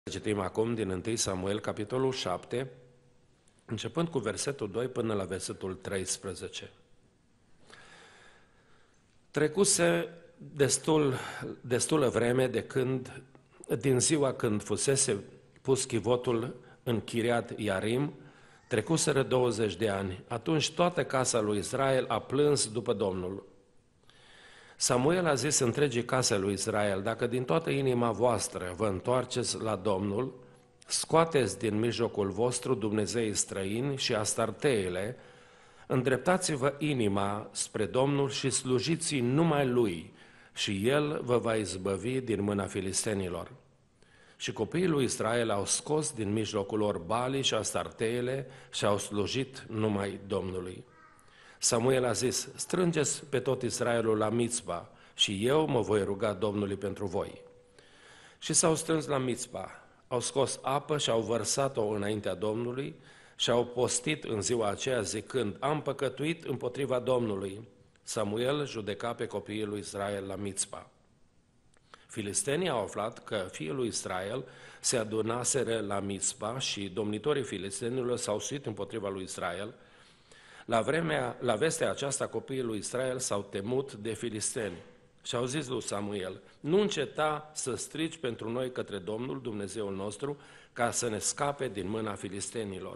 Citim acum din 1 Samuel, capitolul 7, începând cu versetul 2 până la versetul 13. Trecuse destulă vreme din ziua când fusese pus chivotul în Chiriat Iarim, trecuseră 20 de ani. Atunci toată casa lui Israel a plâns după Domnul. Samuel a zis întregii case lui Israel: dacă din toată inima voastră vă întoarceți la Domnul, scoateți din mijlocul vostru dumnezeii străini și astarteele, îndreptați-vă inima spre Domnul și slujiți numai Lui, și El vă va izbăvi din mâna filistenilor. Și copiii lui Israel au scos din mijlocul lor Balii și astarteele și au slujit numai Domnului. Samuel a zis: strângeți pe tot Israelul la Mitzpa și eu mă voi ruga Domnului pentru voi. Și s-au strâns la Mitzpa, au scos apă și au vărsat-o înaintea Domnului și au postit în ziua aceea zicând: am păcătuit împotriva Domnului. Samuel judeca pe copiii lui Israel la Mitzpa. Filistenii au aflat că fiii lui Israel se adunaseră la Mitzpa și domnitorii filistenilor s-au suit împotriva lui Israel. La vestea aceasta, copiii lui Israel s-au temut de filisteni și au zis lui Samuel: nu înceta să strigi pentru noi către Domnul, Dumnezeul nostru, ca să ne scape din mâna filistenilor.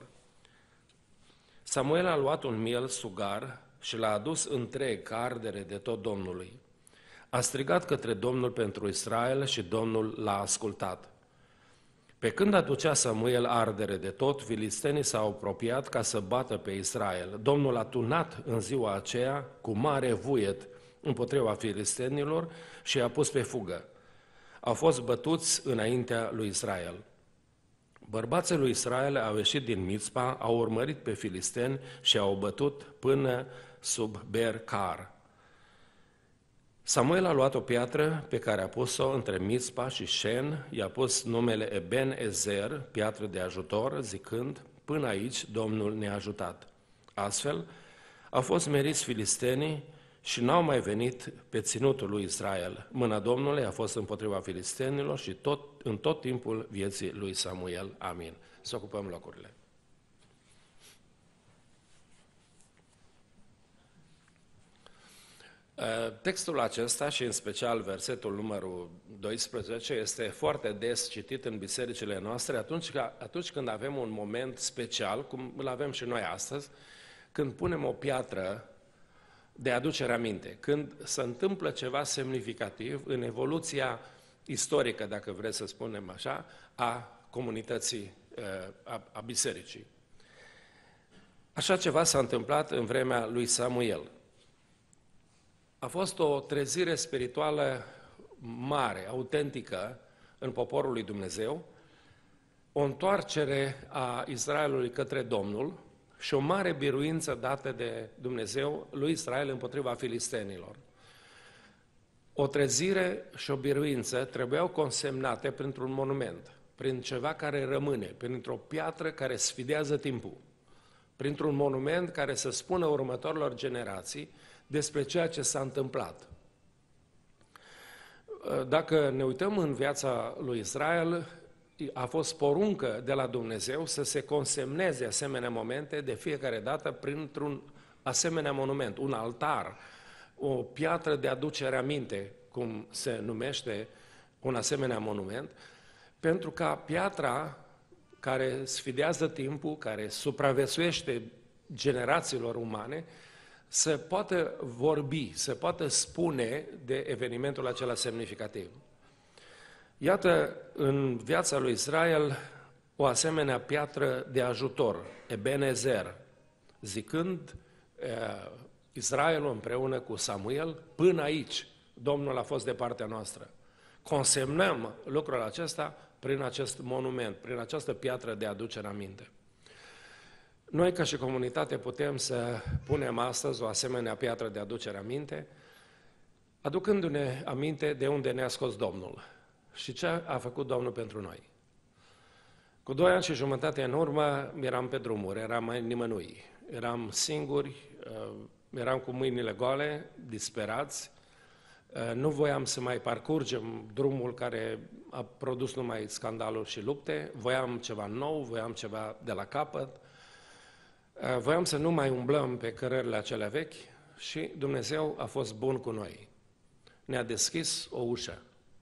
Samuel a luat un miel sugar și l-a adus întreg ca ardere de tot Domnului. A strigat către Domnul pentru Israel și Domnul l-a ascultat. Pe când aducea Samuel ardere de tot, filistenii s-au apropiat ca să bată pe Israel. Domnul a tunat în ziua aceea cu mare vuiet împotriva filistenilor și i-a pus pe fugă. Au fost bătuți înaintea lui Israel. Bărbații lui Israel au ieșit din Mitzpa, au urmărit pe filisteni și au bătut până sub Ber-Car. Samuel a luat o piatră pe care a pus-o între Mitzpa și Shen, i-a pus numele Eben-Ezer, piatră de ajutor, zicând: până aici Domnul ne-a ajutat. Astfel, au fost meriți filistenii și n-au mai venit pe ținutul lui Israel. Mâna Domnului a fost împotriva filistenilor și în tot timpul vieții lui Samuel. Amin. Să ocupăm locurile. Textul acesta și în special versetul numărul 12 este foarte des citit în bisericile noastre atunci când avem un moment special, cum îl avem și noi astăzi, când punem o piatră de aducere aminte, când se întâmplă ceva semnificativ în evoluția istorică, dacă vreți să spunem așa, a comunității, a bisericii. Așa ceva s-a întâmplat în vremea lui Samuel. A fost o trezire spirituală mare, autentică în poporul lui Dumnezeu, o întoarcere a Israelului către Domnul și o mare biruință dată de Dumnezeu lui Israel împotriva filistenilor. O trezire și o biruință trebuiau consemnate printr-un monument, prin ceva care rămâne, printr-o piatră care sfidează timpul, printr-un monument care să spună următorilor generații despre ceea ce s-a întâmplat. Dacă ne uităm în viața lui Israel, a fost poruncă de la Dumnezeu să se consemneze asemenea momente de fiecare dată printr-un asemenea monument, un altar, o piatră de aducere aminte, cum se numește un asemenea monument, pentru ca piatra care sfidează timpul, care supraviețuiește generațiilor umane, să poată vorbi, să poată spune de evenimentul acela semnificativ. Iată în viața lui Israel o asemenea piatră de ajutor, Eben-Ezer, zicând Israelul împreună cu Samuel: până aici Domnul a fost de partea noastră. Consemnăm lucrul acesta prin acest monument, prin această piatră de aducere aminte. Noi, ca și comunitate, putem să punem astăzi o asemenea piatră de aducere aminte, aducându-ne aminte de unde ne-a scos Domnul și ce a făcut Domnul pentru noi. Cu 2 ani și jumătate în urmă eram pe drumuri, eram mai nimănui, eram singuri, eram cu mâinile goale, disperați, Nu voiam să mai parcurgem drumul care a produs numai scandaluri și lupte, voiam ceva nou, voiam ceva de la capăt, voiam să nu mai umblăm pe cărările acelea vechi și Dumnezeu a fost bun cu noi. Ne-a deschis o ușă.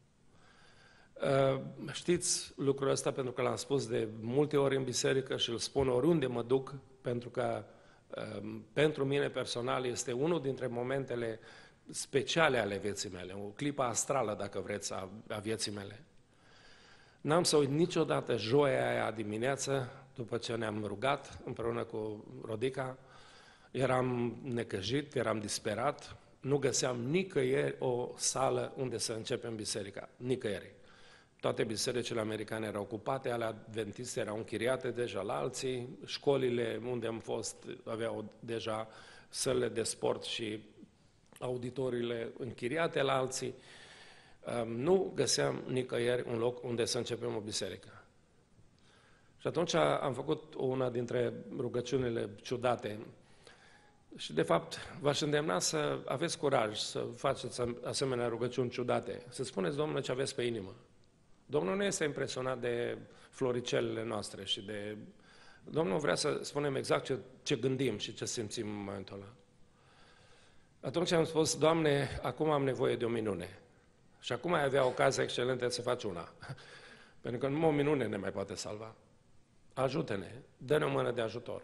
Știți lucrul ăsta pentru că l-am spus de multe ori în biserică și îl spun oriunde mă duc, pentru că pentru mine personal este unul dintre momentele speciale ale vieții mele, o clipă astrală, dacă vreți, a vieții mele. N-am să uit niciodată joia aia dimineață, după ce ne-am rugat împreună cu Rodica, eram necăjit, eram disperat, nu găseam nicăieri o sală unde să începem biserica, nicăieri. Toate bisericile americane erau ocupate, ale adventiste erau închiriate deja la alții, școlile unde am fost aveau deja sălile de sport și auditoriile închiriate la alții. Nu găseam nicăieri un loc unde să începem o biserică. Și atunci am făcut una dintre rugăciunile ciudate. Și de fapt v-aș îndemna să aveți curaj să faceți asemenea rugăciuni ciudate. Să spuneți Domnule ce aveți pe inimă. Domnul nu este impresionat de floricelele noastre și de... Domnul vrea să spunem exact ce gândim și ce simțim în momentul ăla. Atunci am spus, Doamne, acum am nevoie de o minune. Și acum ai avea ocazia excelentă să faci una. Pentru că numai o minune ne mai poate salva. Ajută-ne, dă-ne o mână de ajutor.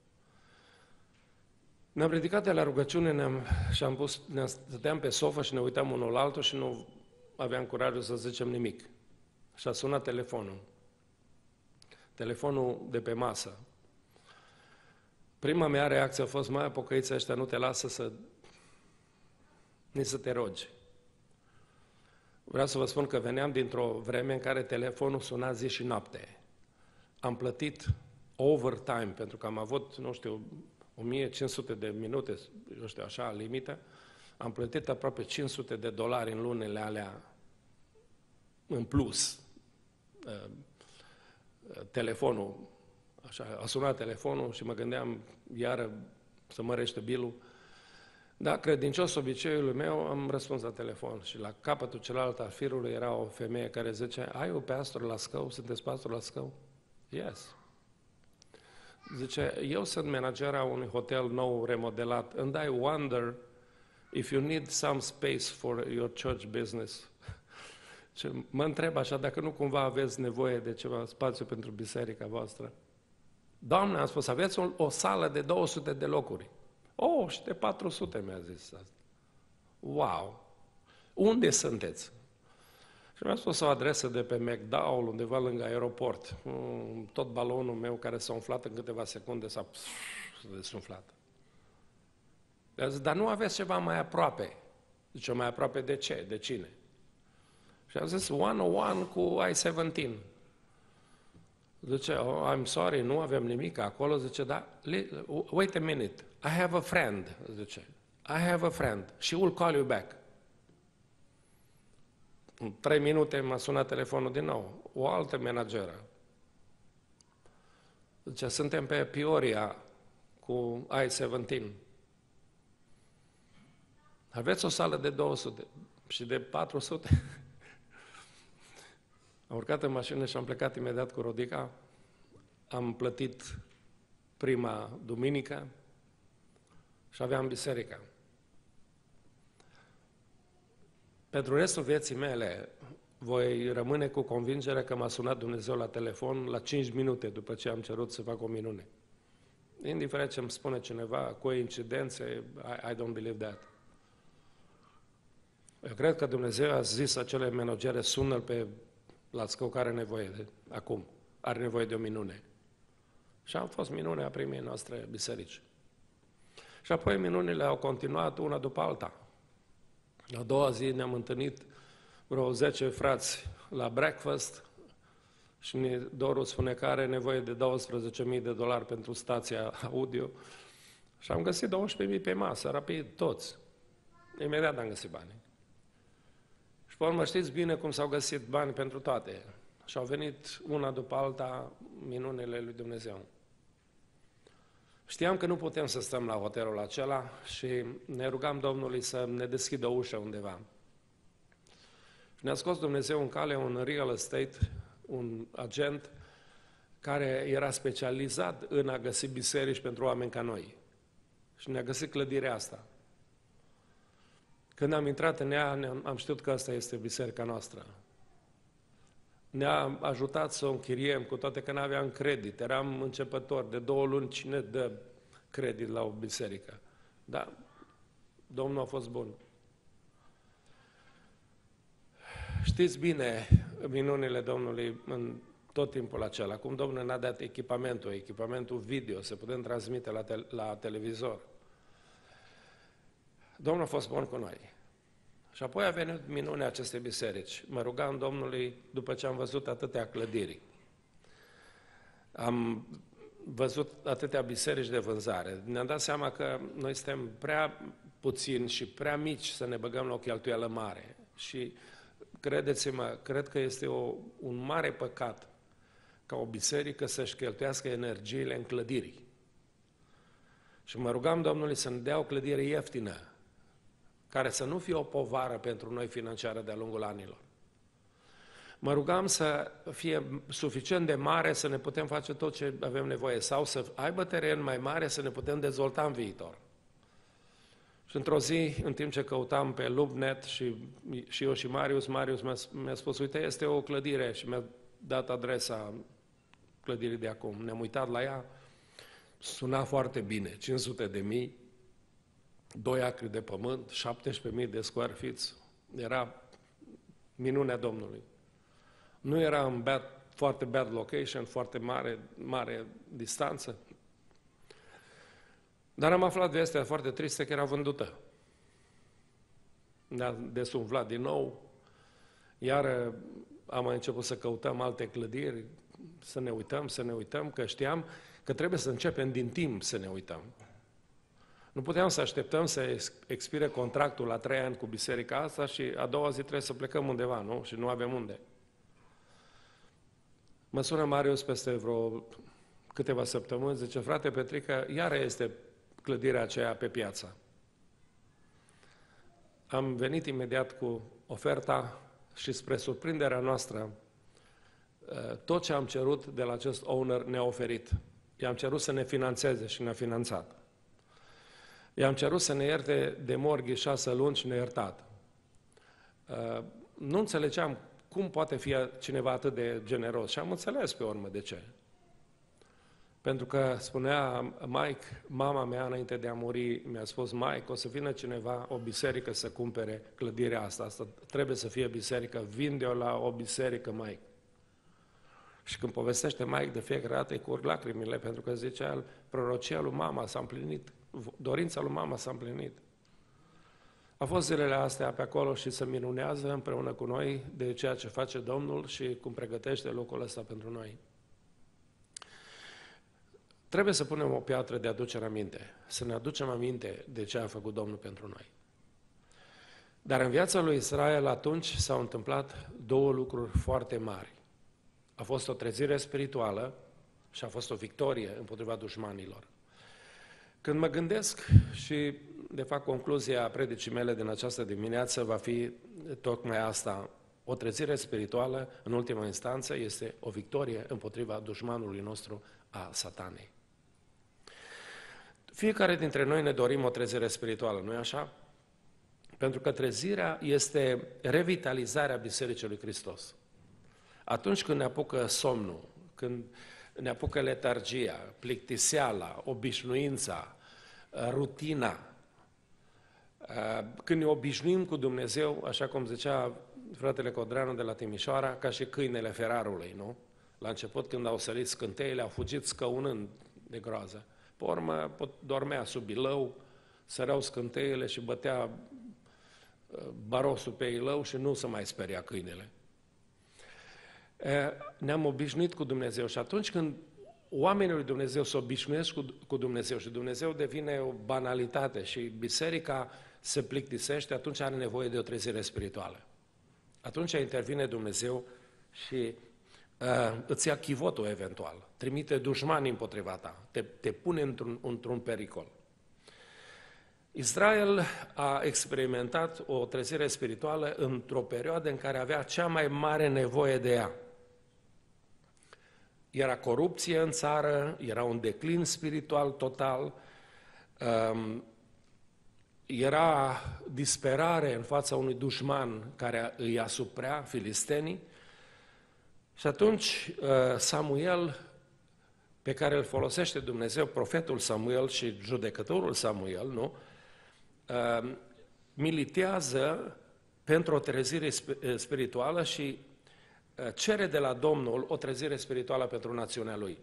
Ne-am ridicat de la rugăciune ne stăteam pe sofă și ne uitam unul la altul și nu aveam curajul să zicem nimic. Și a sunat telefonul. Telefonul de pe masă. Prima mea reacție a fost, mai pocăiții ăștia nu te lasă nici să te rogi. Vreau să vă spun că veneam dintr-o vreme în care telefonul suna zi și noapte. Am plătit overtime, pentru că am avut, 1500 de minute, așa, limită. Am plătit aproape $500 în lunile alea în plus. Telefonul, așa, a sunat telefonul și mă gândeam iară să mărește bilul. Da, credincios obiceiului meu, am răspuns la telefon și la capătul celălalt al firului era o femeie care zice, ai o pastor la Scău? Sunteți pastor la Scău? Yes. Zice, eu sunt managera unui hotel nou remodelat and I wonder if you need some space for your church business. Și mă întreb așa, dacă nu cumva aveți nevoie de ceva spațiu pentru biserica voastră. Doamne, am spus, aveți o sală de 200 de locuri. Oh, și de 400 mi-a zis asta. Wow! Unde sunteți? Și mi-a spus o adresă de pe McDowell, undeva lângă aeroport. Tot balonul meu care s-a umflat în câteva secunde s-a desumflat. I-a zis, dar nu aveți ceva mai aproape? Zice, mai aproape de ce? De cine? Și a zis, 101 cu I-17. Zice, oh, I'm sorry, nu avem nimic acolo. Zice, da, wait a minute, I have a friend. Zice, I have a friend, she will call you back. În 3 minute m-a sunat telefonul din nou, o altă manageră. Zice, suntem pe Peoria cu I-17. Aveți o sală de 200 și de 400? Am urcat în mașină și am plecat imediat cu Rodica. Am plătit prima duminică și aveam biserica. Pentru restul vieții mele voi rămâne cu convingerea că m-a sunat Dumnezeu la telefon la 5 minute după ce am cerut să fac o minune. Indiferent ce îmi spune cineva, coincidențe, I don't believe that. Eu cred că Dumnezeu a zis acele menagere, sună-l pe la Scău care are nevoie acum, are nevoie de o minune. Și am fost minunea primei noastre biserici. Și apoi minunile au continuat una după alta. A doua zi ne-am întâlnit vreo 10 frați la breakfast și Doru spune că are nevoie de $12.000 pentru stația audio și am găsit 12.000 pe masă, rapid, toți. Imediat am găsit banii. Și pe urmă știți bine cum s-au găsit bani pentru toate. Și au venit una după alta minunile lui Dumnezeu. Știam că nu putem să stăm la hotelul acela și ne rugam Domnului să ne deschidă o ușă undeva. Ne-a scos Dumnezeu în cale un real estate, un agent care era specializat în a găsi biserici pentru oameni ca noi. Și ne-a găsit clădirea asta. Când am intrat în ea, am știut că asta este biserica noastră. Ne-a ajutat să o închiriem, cu toate că nu aveam credit. Eram începători, de 2 luni cine dă credit la o biserică. Dar Domnul a fost bun. Știți bine minunile Domnului în tot timpul acela. Cum Domnul ne-a dat echipamentul video, să putem transmite la televizor. Domnul a fost bun cu noi. Și apoi a venit minunea acestei biserici. Mă rugam Domnului după ce am văzut atâtea clădiri. Am văzut atâtea biserici de vânzare. Ne-am dat seama că noi suntem prea puțini și prea mici să ne băgăm la o cheltuială mare. Și credeți-mă, cred că este un mare păcat ca o biserică să-și cheltuiască energiile în clădiri. Și mă rugam Domnului să ne dea o clădire ieftină, care să nu fie o povară pentru noi financiară de-a lungul anilor. Mă rugam să fie suficient de mare să ne putem face tot ce avem nevoie sau să aibă teren mai mare să ne putem dezvolta în viitor. Și într-o zi, în timp ce căutam pe LoopNet și eu și Marius mi-a spus, uite, este o clădire și mi-a dat adresa clădirii de acum. Ne-am uitat la ea, suna foarte bine, 500.000, 2 acri de pământ, 17.000 de square feet, era minunea Domnului. Nu era în foarte bad location, foarte mare distanță, dar am aflat vestea foarte tristă că era vândută. Ne-a desumflat din nou, iar am mai început să căutăm alte clădiri, să ne uităm, că știam că trebuie să începem din timp să ne uităm. Nu puteam să așteptăm să expire contractul la 3 ani cu biserica asta și a doua zi trebuie să plecăm undeva, nu? Și nu avem unde. Mă sună Marius peste vreo câteva săptămâni, zice, frate Petrică, iară este clădirea aceea pe piață. Am venit imediat cu oferta și spre surprinderea noastră, tot ce am cerut de la acest owner ne-a oferit. I-am cerut să ne finanțeze și ne-a finanțat. I-am cerut să ne ierte de morghi 6 luni și ne-a iertat. Nu înțelegeam cum poate fi cineva atât de generos și am înțeles pe urmă de ce. Pentru că spunea Mike, mama mea înainte de a muri, mi-a spus, Mike, o să vină cineva, o biserică să cumpere clădirea asta, asta trebuie să fie biserică, vinde-o la o biserică, Mike. Și când povestește Mike, de fiecare dată îi curg lacrimile, pentru că zicea, prorocia lui mama s-a împlinit, dorința lui mama s-a împlinit. A fost zilele astea pe acolo și se minunează împreună cu noi de ceea ce face Domnul și cum pregătește locul ăsta pentru noi. Trebuie să punem o piatră de aducere aminte, să ne aducem aminte de ce a făcut Domnul pentru noi. Dar în viața lui Israel atunci s-au întâmplat 2 lucruri foarte mari. A fost o trezire spirituală și a fost o victorie împotriva dușmanilor. Când mă gândesc și de fapt concluzia predicii mele din această dimineață va fi tocmai asta, o trezire spirituală, în ultima instanță, este o victorie împotriva dușmanului nostru, a Satanei. Fiecare dintre noi ne dorim o trezire spirituală, nu-i așa? Pentru că trezirea este revitalizarea Bisericii lui Hristos. Atunci când ne apucă somnul, când ne apucă letargia, plictiseala, obișnuința, rutina, când ne obișnuim cu Dumnezeu, așa cum zicea fratele Codreanu de la Timișoara, ca și câinele ferarului, nu? La început, când au sărit scânteile, au fugit scăunând de groază. Pe urmă, dormea sub ilău, săreau scânteile și bătea barosul pe ilău și nu se mai speria câinele. Ne-am obișnuit cu Dumnezeu și atunci când oamenii lui Dumnezeu se obișnuiesc cu Dumnezeu și Dumnezeu devine o banalitate și biserica se plictisește, atunci are nevoie de o trezire spirituală. Atunci intervine Dumnezeu și îți ia chivotul eventual, trimite dușmani împotriva ta, te pune într-un pericol. Israel a experimentat o trezire spirituală într-o perioadă în care avea cea mai mare nevoie de ea. Era corupție în țară, era un declin spiritual total, era disperare în fața unui dușman care îi asuprea, filistenii, și atunci Samuel, pe care îl folosește Dumnezeu, profetul Samuel și judecătorul Samuel, nu? Militează pentru o trezire spirituală și cere de la Domnul o trezire spirituală pentru națiunea lui.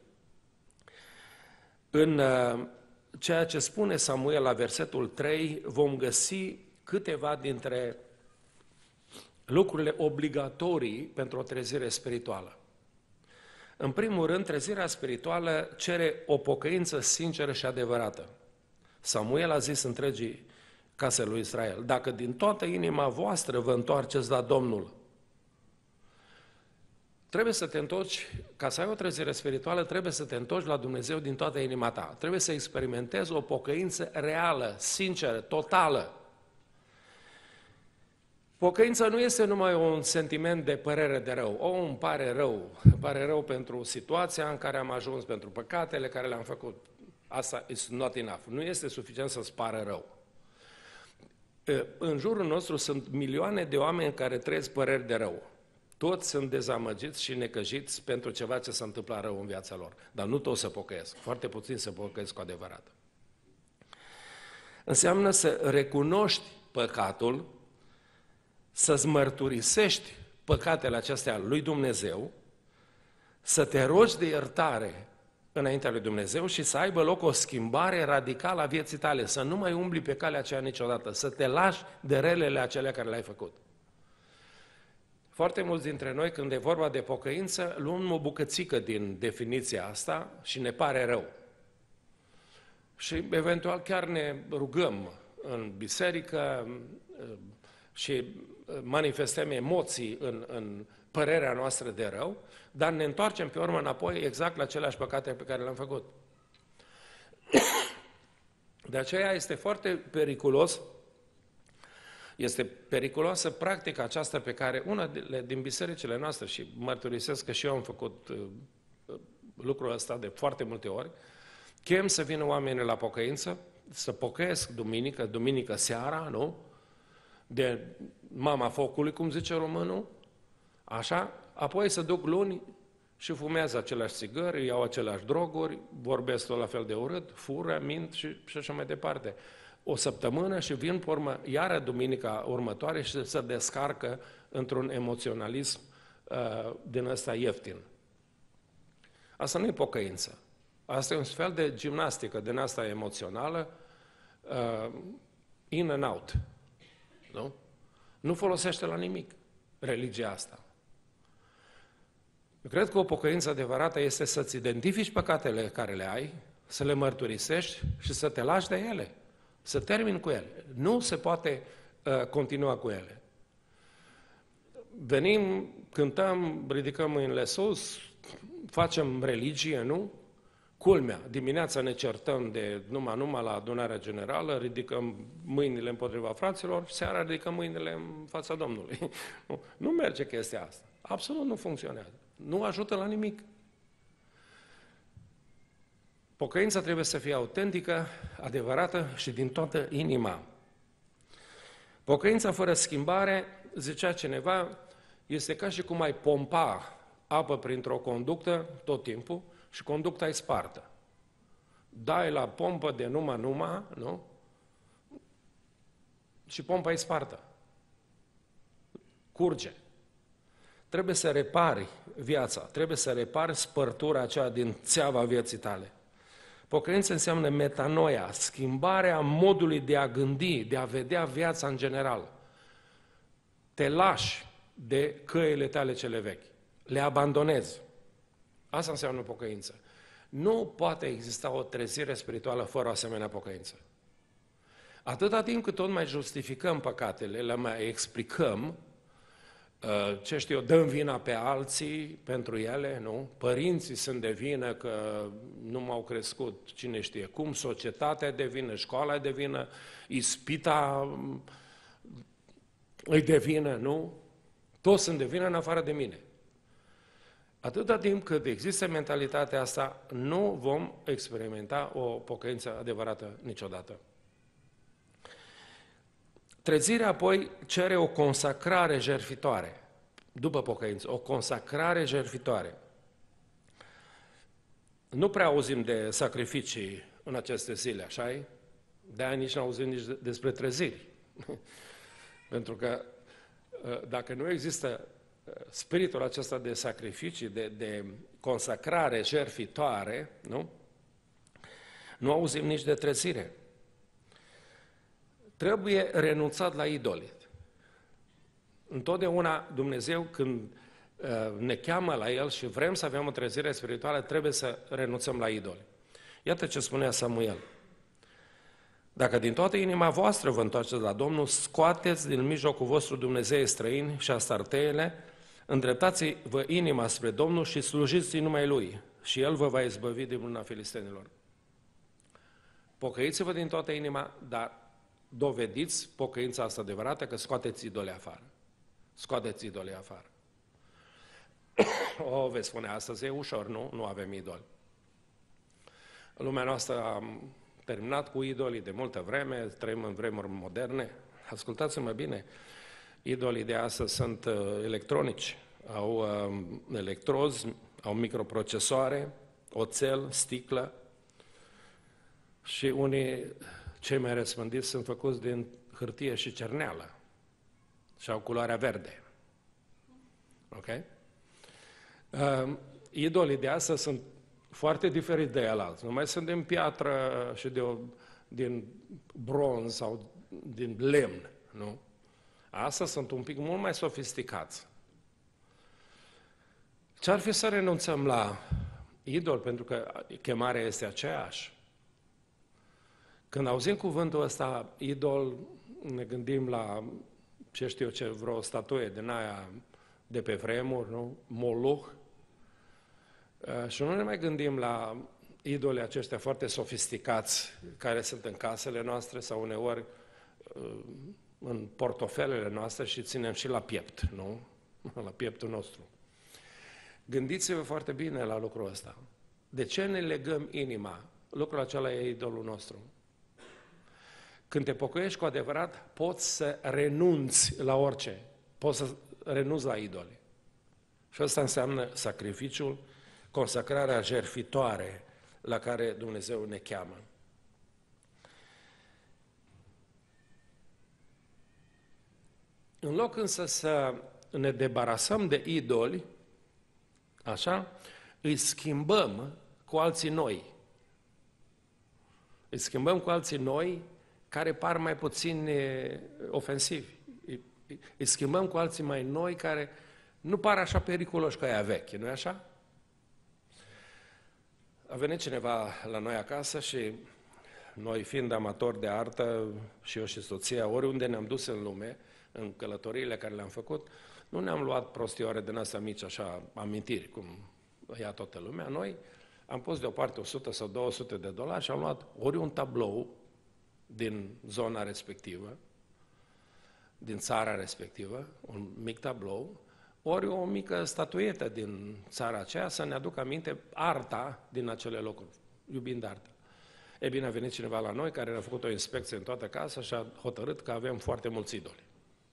În ceea ce spune Samuel la versetul 3, vom găsi câteva dintre lucrurile obligatorii pentru o trezire spirituală. În primul rând, trezirea spirituală cere o pocăință sinceră și adevărată. Samuel a zis întregii case lui Israel, dacă din toată inima voastră vă întoarceți la Domnul, trebuie să te întorci, ca să ai o trezire spirituală, trebuie să te întorci la Dumnezeu din toată inima ta. Trebuie să experimentezi o pocăință reală, sinceră, totală. Pocăința nu este numai un sentiment de părere de rău. Îmi pare rău pentru situația în care am ajuns, pentru păcatele care le-am făcut. Asta is not enough. Nu este suficient să-ți pară rău. În jurul nostru sunt milioane de oameni care trăiesc păreri de rău. Toți sunt dezamăgiți și necăjiți pentru ceva ce s-a întâmplat rău în viața lor. Dar nu toți se pocăiesc. Foarte puțin se pocăiesc cu adevărat. Înseamnă să recunoști păcatul, să-ți mărturisești păcatele acestea lui Dumnezeu, să te rogi de iertare înaintea lui Dumnezeu și să aibă loc o schimbare radicală a vieții tale, să nu mai umbli pe calea aceea niciodată, să te lași de relele acelea care le-ai făcut. Foarte mulți dintre noi, când e vorba de pocăință, luăm o bucățică din definiția asta și ne pare rău. Și eventual chiar ne rugăm în biserică și manifestăm emoții în părerea noastră de rău, dar ne întoarcem pe urmă înapoi exact la aceleași păcate pe care le-am făcut. De aceea este foarte periculos, este periculoasă practica aceasta pe care una din bisericile noastre, și mărturisesc că și eu am făcut lucrul ăsta de foarte multe ori, chem să vină oamenii la pocăință, să pocăiesc duminică seara, nu? De mama focului, cum zice românul, așa, apoi să duc luni și fumează aceleași țigări, iau aceleași droguri, vorbesc tot la fel de urât, fură, mint și așa mai departe. O săptămână și vin pe urmă, iară duminica următoare și se descarcă într-un emoționalism din ăsta ieftin. Asta nu e pocăință. Asta e un fel de gimnastică din asta emoțională, in and out. Nu? Nu folosește la nimic religia asta. Eu cred că o pocăință adevărată este să-ți identifici păcatele care le ai, să le mărturisești și să te lași de ele, să termini cu ele. Nu se poate continua cu ele. Venim, cântăm, ridicăm mâinile sus, facem religie, nu? Culmea, dimineața ne certăm de numai la adunarea generală, ridicăm mâinile împotriva fraților, seara ridicăm mâinile în fața Domnului. Nu merge chestia asta. Absolut nu funcționează. Nu ajută la nimic. Pocăința trebuie să fie autentică, adevărată și din toată inima. Pocăința fără schimbare, zicea cineva, este ca și cum ai pompa apă printr-o conductă tot timpul și conducta e spartă. Dai la pompă de numai, nu? Și pompa e spartă. Curge. Trebuie să repari viața, trebuie să repari spărtura aceea din țeava vieții tale. Pocăință înseamnă metanoia, schimbarea modului de a gândi, de a vedea viața în general. Te lași de căile tale cele vechi, le abandonezi. Asta înseamnă pocăință. Nu poate exista o trezire spirituală fără o asemenea pocăință. Atâta timp cât tot mai justificăm păcatele, le mai explicăm, ce știu eu, dăm vina pe alții pentru ele, nu? Părinții sunt de vină că nu m-au crescut cine știe cum, societatea e de vină, școala e de vină, ispita îi de vină, nu? Toți sunt de vină în afară de mine. Atâta timp cât există mentalitatea asta, nu vom experimenta o pocăință adevărată niciodată. Trezirea apoi cere o consacrare jertfitoare, după pocăință, o consacrare jertfitoare. Nu prea auzim de sacrificii în aceste zile, așa-i? De-aia nici nu auzim nici despre treziri. Pentru că dacă nu există spiritul acesta de sacrificii, de consacrare jertfitoare, nu auzim nici de trezire. Trebuie renunțat la idoli. Întotdeauna Dumnezeu, când ne cheamă la El și vrem să avem o trezire spirituală, trebuie să renunțăm la idoli. Iată ce spunea Samuel. Dacă din toată inima voastră vă întoarceți la Domnul, scoateți din mijlocul vostru Dumnezei străini și astarteele, îndreptați-vă inima spre Domnul și slujiți numai Lui și El vă va izbăvi din mâna filistenilor. Pocăiți-vă din toată inima, dar dovediți pocăința asta adevărată că scoateți idolii afară. Scoateți idolii afară. Veți spune, astăzi e ușor, nu? Nu avem idoli. Lumea noastră a terminat cu idolii de multă vreme, trăim în vremuri moderne. Ascultați-mă bine, idolii de astăzi sunt electronici, au electrozi, au microprocesoare, oțel, sticlă și unii, cei mai răspândiți, sunt făcuți din hârtie și cerneală și au culoarea verde. Ok? Idolii de astăzi sunt foarte diferiți de elalți. Nu mai sunt din piatră și din bronz sau din lemn, nu? Astăzi sunt un pic mult mai sofisticați. Ce-ar fi să renunțăm la idol, pentru că chemarea este aceeași? Când auzim cuvântul ăsta, idol, ne gândim la, ce știu eu ce, vreo statuie din aia de pe vremuri, nu? Moloch. Și nu ne mai gândim la idolii aceștia foarte sofisticați care sunt în casele noastre sau uneori în portofelele noastre și ținem și la piept, nu? La pieptul nostru. Gândiți-vă foarte bine la lucrul ăsta. De ce ne legăm inima? Lucrul acela e idolul nostru. Când te pocăiești cu adevărat, poți să renunți la orice. Poți să renunți la idoli. Și asta înseamnă sacrificiul, consacrarea jertfitoare la care Dumnezeu ne cheamă. În loc însă să ne debarasăm de idoli, așa, îi schimbăm cu alții noi. Îi schimbăm cu alții noi care par mai puțin ofensivi. Îi schimbăm cu alții mai noi care nu par așa periculoși ca aia vechi, nu-i așa? A venit cineva la noi acasă și noi, fiind amatori de artă, și eu și soția, oriunde ne-am dus în lume, în călătoriile care le-am făcut, nu ne-am luat prostioare din astea mici, așa, amintiri, cum ia toată lumea. Noi am pus deoparte 100 sau 200 de dolari și am luat ori un tablou din zona respectivă, din țara respectivă, un mic tablou, ori o mică statuetă din țara aceea să ne aducă aminte arta din acele locuri, iubind arta. E bine, a venit cineva la noi care a făcut o inspecție în toată casa și a hotărât că avem foarte mulți idoli.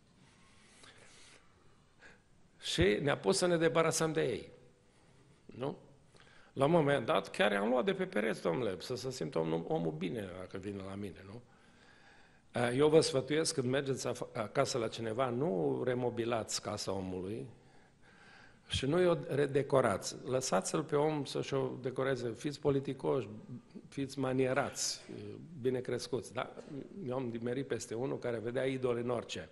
Și ne-a pus să ne debarasăm de ei. Nu? La un moment dat, chiar i-am luat de pe pereți, domnule, să se simtă omul bine dacă vine la mine, nu? Eu vă sfătuiesc, când mergeți acasă la cineva, nu remobilați casa omului și nu o redecorați. Lăsați-l pe om să-și o decoreze. Fiți politicoși, fiți manierați, bine crescuți. Da? Eu am nimerit peste unul care vedea idoli în orice.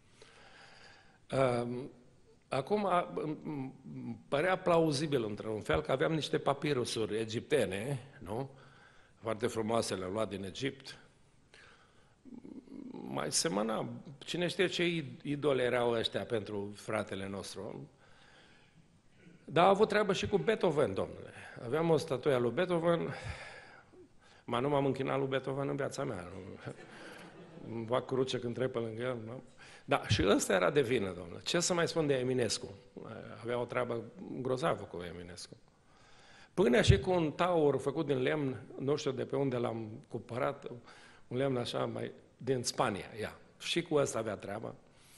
Acum, părea plauzibil într-un fel că aveam niște papirusuri egiptene, nu? Foarte frumoase, le-am luat din Egipt. mai semăna. Cine știe ce idole erau ăștia pentru fratele nostru. Dar a avut treabă și cu Beethoven, domnule. Aveam o statuie a lui Beethoven, ma nu m-am închinat lui Beethoven în viața mea. Îmi fac cruce când trec pe lângă el. Nu? Da, și ăsta era de vină, domnule. Ce să mai spun de Eminescu? Avea o treabă grozavă cu Eminescu. Până și cu un taur făcut din lemn, nu știu de pe unde l-am cumpărat, un lemn așa mai din Spania, ia. Și cu ăsta avea treabă.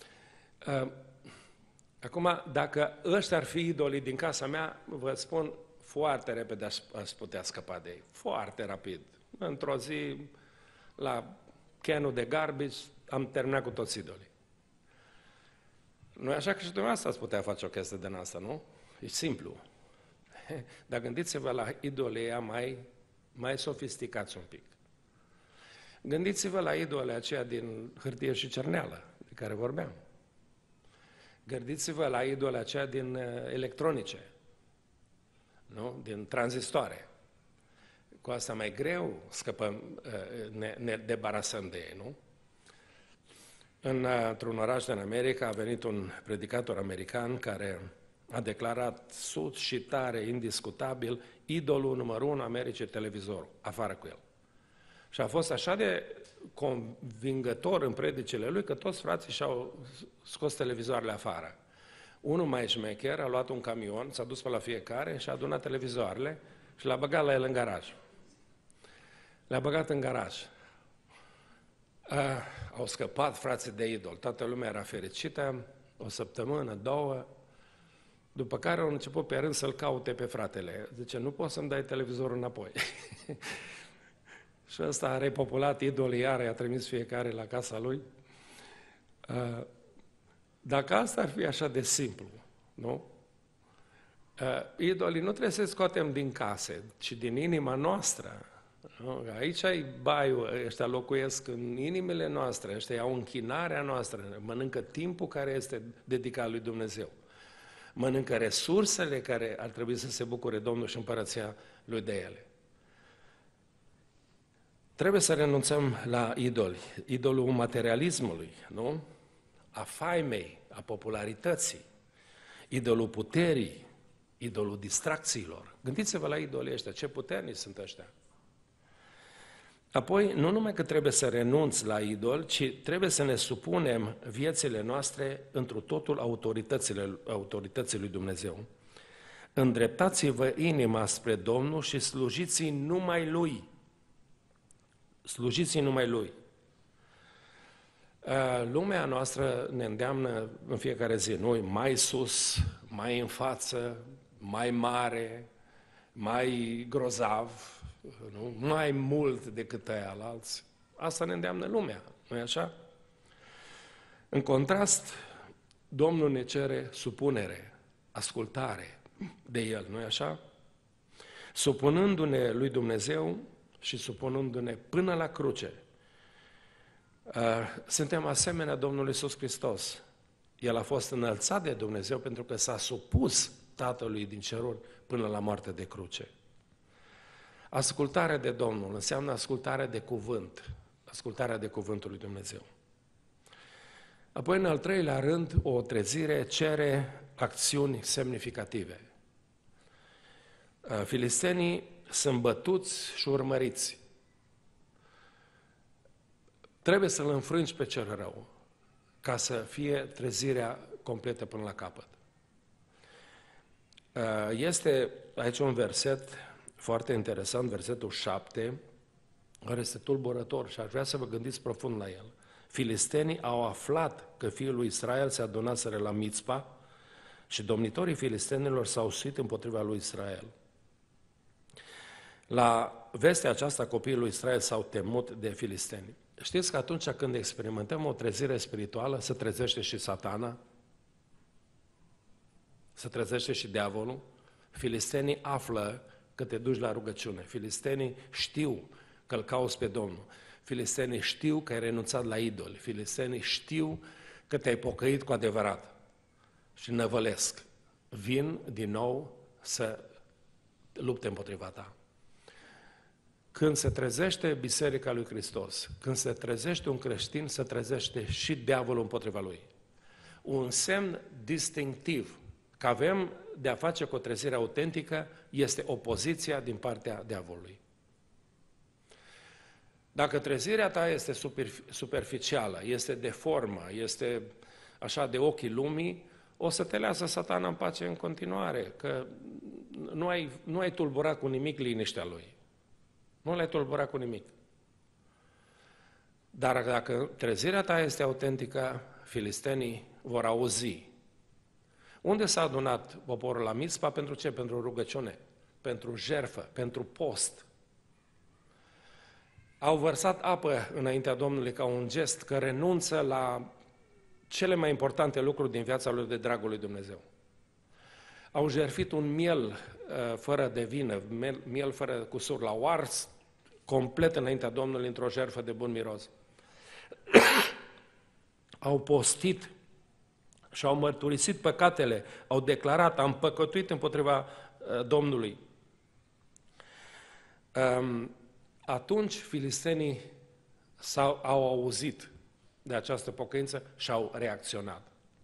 Acum, dacă ăștia ar fi idolii din casa mea, vă spun, foarte repede aș putea scăpa de ei. Foarte rapid. Într-o zi, la canul de garbage, am terminat cu toți idolii. Nu e așa că și dumneavoastră ați putea face o chestie din asta, nu? E simplu. Dar gândiți-vă la idolii ăia mai sofisticați un pic. Gândiți-vă la idolii aceia din hârtie și cerneală, de care vorbeam. Gândiți-vă la idolii aceia din electronice, nu? Din tranzistoare. Cu asta mai greu scăpăm, ne debarasăm de ei, nu? Într-un oraș din America a venit un predicator american care a declarat sus și tare, indiscutabil, idolul numărul 1 Americii, televizorul, afară cu el. Și a fost așa de convingător în predicile lui că toți frații și-au scos televizoarele afară. Unul mai șmecher a luat un camion, s-a dus pe la fiecare și a adunat televizoarele și l-a băgat la el în garaj. Le-a băgat în garaj. Au scăpat frații de idol, toată lumea era fericită, o săptămână, două, după care au început pe rând să-l caute pe fratele. Zice, nu poți să-mi dai televizorul înapoi. Și ăsta a repopulat idolii, iar i-a trimis fiecare la casa lui. Dacă asta ar fi așa de simplu, nu? Idolii nu trebuie să scoatem din case, ci din inima noastră. Nu? Aici ai baiul, ăștia locuiesc în inimile noastre, ăștia au închinarea noastră, mănâncă timpul care este dedicat lui Dumnezeu. Mănâncă resursele care ar trebui să se bucure Domnul și împărăția lui de ele. Trebuie să renunțăm la idoli, idolul materialismului, nu? A faimei, a popularității, idolul puterii, idolul distracțiilor. Gândiți-vă la idolii ăștia, ce puternici sunt ăștia. Apoi, nu numai că trebuie să renunți la idol, ci trebuie să ne supunem viețile noastre întru totul autorității lui Dumnezeu. Îndreptați-vă inima spre Domnul și slujiți-i numai Lui. Slujiți-i numai Lui. Lumea noastră ne îndeamnă în fiecare zi, noi mai sus, mai în față, mai mare, mai grozav, nu? Mai mult decât aia alții. Asta ne îndeamnă lumea, nu-i așa? În contrast, Domnul ne cere supunere, ascultare de El, nu-i așa? Supunându-ne lui Dumnezeu și supunându-ne până la cruce, suntem asemenea Domnului Iisus Hristos. El a fost înălțat de Dumnezeu pentru că s-a supus Tatălui din ceruri până la moarte de cruce. Ascultarea de Domnul înseamnă ascultarea de cuvânt, ascultarea de cuvântul lui Dumnezeu. Apoi, în al treilea rând, o trezire cere acțiuni semnificative. Filistenii sunt bătuți și urmăriți. Trebuie să-l înfrângi pe cel rău ca să fie trezirea completă până la capăt. Este aici un verset foarte interesant, versetul 7, care este tulburător și aș vrea să vă gândiți profund la el. Filistenii au aflat că fiul lui Israel se adunaseră la Mițpa și domnitorii filistenilor s-au suit împotriva lui Israel. La vestea aceasta, copiii lui Israel s-au temut de filisteni. Știți că atunci când experimentăm o trezire spirituală, se trezește și Satana, se trezește și diavolul. Filistenii află că te duci la rugăciune. Filistenii știu că îl cauți pe Domnul. Filistenii știu că ai renunțat la idoli. Filistenii știu că te-ai pocăit cu adevărat. Și năvălesc. Vin din nou să lupte împotriva ta. când se trezește Biserica lui Hristos, când se trezește un creștin, se trezește și diavolul împotriva lui. Un semn distinctiv că avem de-a face cu o trezire autentică este opoziția din partea diavolului. Dacă trezirea ta este superficială, este de formă, este așa de ochii lumii, o să te lasă Satana în pace în continuare, că nu ai tulburat cu nimic liniștea lui. Nu l-ai tulburat cu nimic. Dar dacă trezirea ta este autentică, filistenii vor auzi. Unde s-a adunat poporul la Mitzpa? Pentru ce? Pentru rugăciune, pentru jertfă, pentru post. Au vărsat apă înaintea Domnului ca un gest că renunță la cele mai importante lucruri din viața lui de dragul lui Dumnezeu. Au jertfit un miel fără de vină, miel fără cusur, l-au ars complet înaintea Domnului într-o jertfă de bun miros. Au postit și au mărturisit păcatele, au declarat, am păcătuit împotriva Domnului. Atunci filistenii au auzit de această pocăință și au reacționat.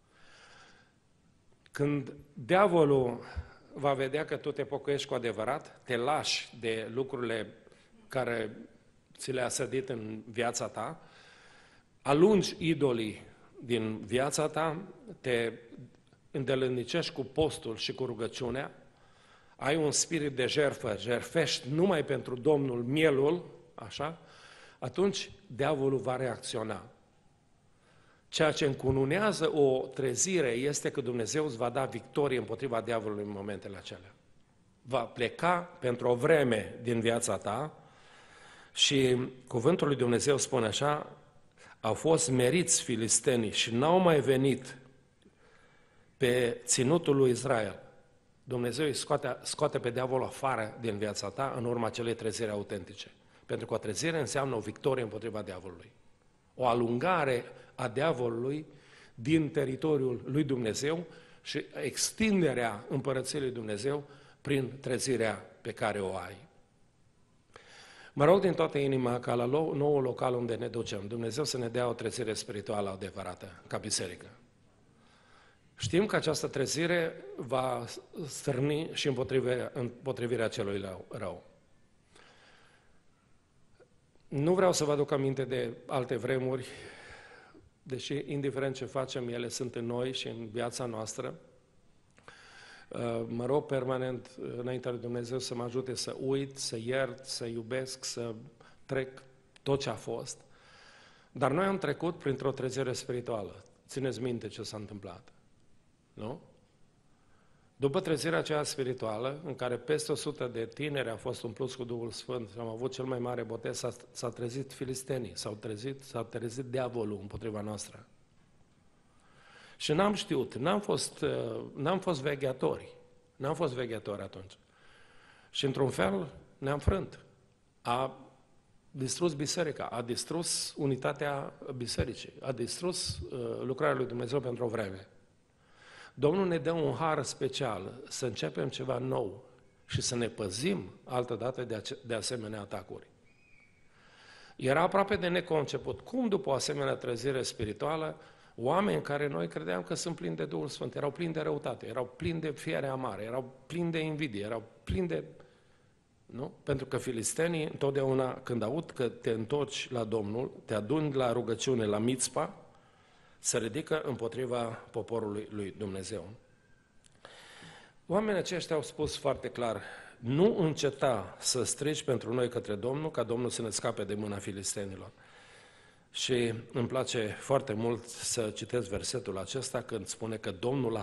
Când diavolul va vedea că tu te pocăiești cu adevărat, te lași de lucrurile care ți le-a sădit în viața ta, alungi idolii din viața ta, te îndelănicești cu postul și cu rugăciunea, ai un spirit de jertfă, jertfești numai pentru Domnul mielul, așa, atunci diavolul va reacționa. Ceea ce încununează o trezire este că Dumnezeu îți va da victorie împotriva diavolului în momentele acelea. Va pleca pentru o vreme din viața ta și cuvântul lui Dumnezeu spune așa, au fost meriți filistenii și n-au mai venit pe ținutul lui Israel. Dumnezeu îi scoate pe diavol afară din viața ta în urma acelei treziri autentice. Pentru că o trezire înseamnă o victorie împotriva diavolului. O alungare a diavolului din teritoriul lui Dumnezeu și extinderea împărăției lui Dumnezeu prin trezirea pe care o ai. Mă rog din toată inima ca la noul local unde ne ducem, Dumnezeu să ne dea o trezire spirituală adevărată, ca biserică. Știm că această trezire va stârni și împotrivirea celui rău. Nu vreau să vă aduc aminte de alte vremuri, deși indiferent ce facem, ele sunt în noi și în viața noastră. Mă rog permanent înaintea lui Dumnezeu să mă ajute să uit, să iert, să iubesc, să trec tot ce a fost. Dar noi am trecut printr-o trezire spirituală. Țineți minte ce s-a întâmplat. Nu? După trezirea aceea spirituală, în care peste 100 de tineri au fost umpluți cu Duhul Sfânt și am avut cel mai mare botez, s-a trezit filistenii, s-a trezit diavolul împotriva noastră. Și n-am știut, n-am fost vegheatori. N-am fost vegheatori atunci. Și într-un fel ne-am frânt. A distrus biserica, a distrus unitatea bisericii, a distrus lucrarea lui Dumnezeu pentru o vreme. Domnul ne dă un har special să începem ceva nou și să ne păzim altădată de asemenea atacuri. Era aproape de neconceput. Cum după o asemenea trezire spirituală, oameni care noi credeam că sunt plini de Duhul Sfânt, erau plini de răutate, erau plini de fiere amară, erau plini de invidie, erau plini de... Nu? Pentru că filistenii, întotdeauna când aud că te întorci la Domnul, te aduni la rugăciune, la Mitzpa, se ridică împotriva poporului lui Dumnezeu. Oamenii aceștia au spus foarte clar, nu înceta să strigi pentru noi către Domnul, ca Domnul să ne scape de mâna filistenilor. Și îmi place foarte mult să citesc versetul acesta când spune că Domnul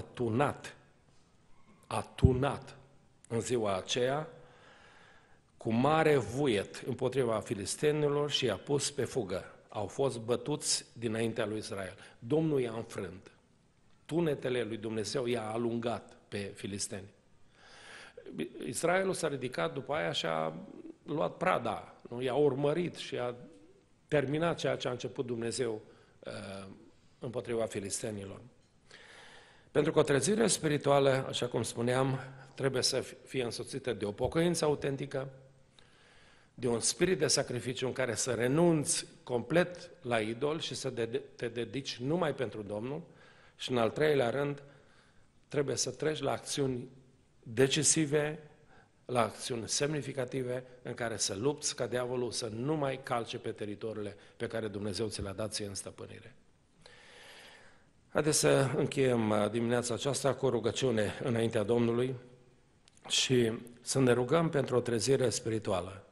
a tunat în ziua aceea cu mare vuiet împotriva filistenilor și i-a pus pe fugă. Au fost bătuți dinaintea lui Israel. Domnul i-a înfrânt. Tunetele lui Dumnezeu i-a alungat pe filisteni. Israelul s-a ridicat după aia și a luat prada, nu? I-a urmărit și a terminat ceea ce a început Dumnezeu împotriva filistenilor. Pentru că o trezire spirituală, așa cum spuneam, trebuie să fie însoțită de o pocăință autentică, de un spirit de sacrificiu în care să renunți complet la idol și să te dedici numai pentru Domnul. Și în al treilea rând, trebuie să treci la acțiuni decisive, la acțiuni semnificative în care să lupți ca diavolul să nu mai calce pe teritoriile pe care Dumnezeu ți le-a dat ție în stăpânire. Haideți să încheiem dimineața aceasta cu o rugăciune înaintea Domnului și să ne rugăm pentru o trezire spirituală.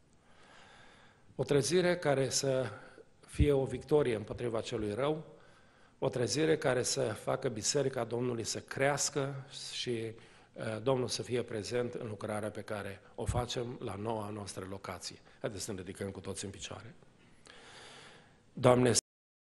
O trezire care să fie o victorie împotriva celui rău, o trezire care să facă Biserica Domnului să crească și Domnul să fie prezent în lucrarea pe care o facem la noua noastră locație. Haideți să ne ridicăm cu toți în picioare. Doamne,